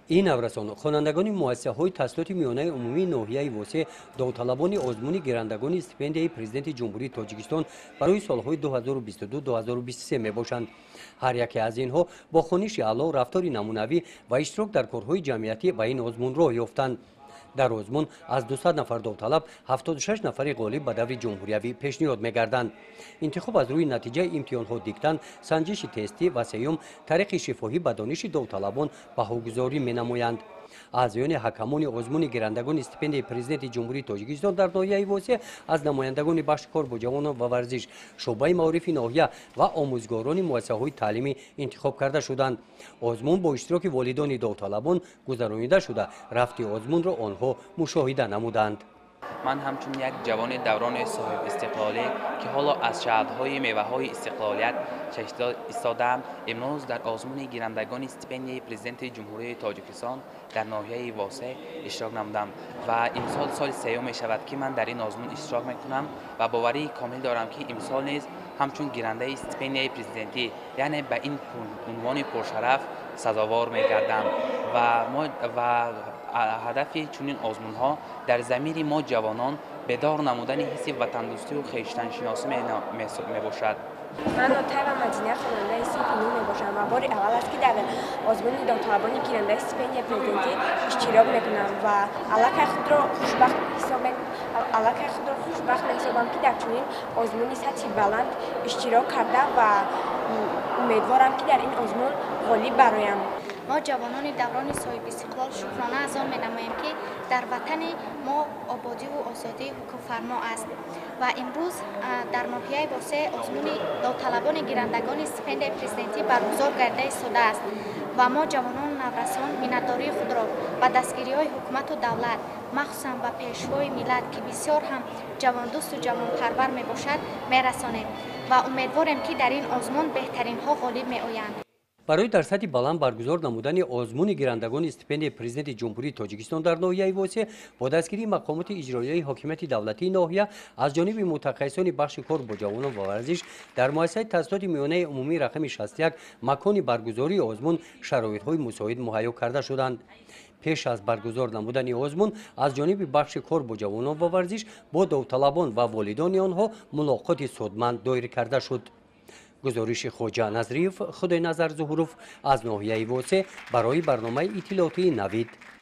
این نورسان خوانندگان مؤسسه‌های تحصیلات میانه عمومی ناحیه واسه داوطلبان آزمون گیرندگان استیپندیای پرزیدنت جمهوری تاجیکستان برای سالهای 2022-2023 میباشند. هر یک از اینها با خوانش اعلی، رفتار نمونوی و اشتراک در کارهای جمعیتی به این آزمون راه یافتند. در آزمون از 200 نفر داوطلب 76 نفر غالب به دور جمهوریوی پیشنهاد می‌گردند. انتخاب از روی نتیجه امتحان‌ها دیکتن، سنجش تستی و سیوم طریق شفاهی به دانش داوطلبان بهاگذاری می‌نمایند. اعضایان حکمان آزمون گیرندگان استیپندیای پرزیدنت جمهوری تاجیکستان در ناحیه واسه از نمایندگان بخش کار با جوانان و ورزش، شعبه معارف ناحیه و آموزگاران مؤسسه‌های تعلیمی انتخاب کرده شدند. آزمون با اشتراک والدان داوطلبان گذرانیده شده، رفت آزمون را آنها مشاهده نمودند. من همچون یک جوان دوران صاحب استقلالی که حالا از شهادهای میوه‌های استقلالیت چشم ایستادم، امروز در آزمون گیرندگان استیپندیای پرزیدنت جمهوری تاجیکستان در ناحیه واسه اشتراک نمودم و امسال سال سیوم می شود که من در این آزمون اشتراک میکنم و باوری کامل دارم که امسال نیز همچون گیرنده استیپندیای پرزیدنتی یعنی به این عنوان پرشرف سزاوار میگردم و هدف چنین آزمون ها در ضمیر ما جوانان بیدار نمودن حس وطندوستی و خویشتن شناسی می باشد. من نوتای و مدینه خواننده استیپندی می باشم و بار اول است که در آزمون داوطلبان گیرنده استیپندیای پرزیدنتی اشتراک میکنم و علاقه خود را خوشبخت حسابم که در چنین آزمون سطح بلند اشتراک کرده و امیدوارم که در این آزمون غالب برایم. ما جوانان دوران صاحب استقلال شکرانه از آن می‌نماییم که در وطن ما آبادی و آزادی حکم فرما است و امروز در ناحیه واسه آزمون داوطلبان گیرندگان استیپندیای پرزیدنتی برگزار گردیده ایستاده است و ما جوانان نورسان منتداری خود را به دستگیری‌های حکومت و دولت مخصوصا و پیشوای ملت که بسیار هم جوان دوست و جوان پرور میباشد میرسانیم و امیدواریم که در این آزمون بهترین ها غالب میآیند. برای در سطح بلند برگزار نمودن آزمون گیرندگان استیپندیای پرزیدنت جمهوری تاجیکستان در ناحیه واسه با دستگیری مقامات اجرایی حاکمیت دولتی ناحیه از جانب متخصصان بخش کار با جوانان و ورزش در مؤسسه تحصیلات میانه عمومی رقم 61 مکان برگزاری آزمون شرایط‌های مساعد مهیا کرده شدند. پیش از برگزار نمودن آزمون از جانب بخش کار با جوانان و ورزش با داوطلبان و والدان آنها ملاقات سودمند دایر کرده شد. گزارش خواجه نظریف خدای نظر ظهوروف از ناحیه واسه برای برنامه اطلاعاتی نوید.